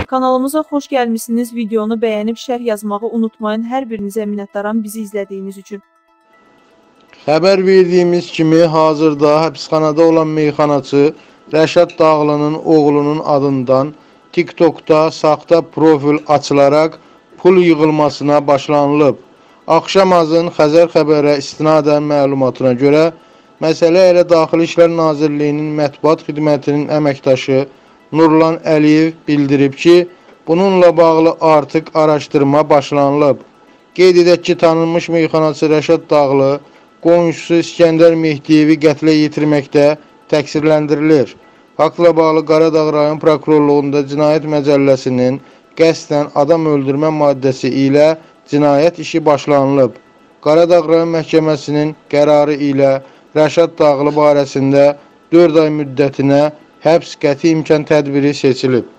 Kanalımıza xoş gəlmişsiniz. Videonu bəyənib şərh yazmağı unutmayın. Hər birinizə minnətdaram bizi izlədiyiniz üçün. Xəbər verdiyimiz kimi hazırda həbsxanada olan meyxanaçı Rəşad Dağlı'nın oğlunun adından TikTok'da saxta profil açılaraq pul yığılmasına başlanılıb. Axşamazın Xəzər xəbərə istinadən məlumatına görə məsələ ilə Daxili İşlər Nazirliyinin mətbuat xidmətinin əməkdaşı Nurlan Əliyev bildirib ki, bununla bağlı artıq araşdırma başlanılıb. Qeyd edək ki, tanınmış meyxanaçı Rəşad Dağlı qonşusu İskəndər Mehdiyevi qətlə yetirməkdə təqsirləndirilir. Faktla bağlı Qaradağ rayon prokurorluğunda Cinayət Məcəlləsinin qəsdən adam öldürmə maddəsi ilə cinayət işi başlanılıb. Qaradağ rayon məhkəməsinin qərarı ilə Rəşad Dağlı barəsində 4 ay müddətinə həbs qəti imkan tədbiri seçilib.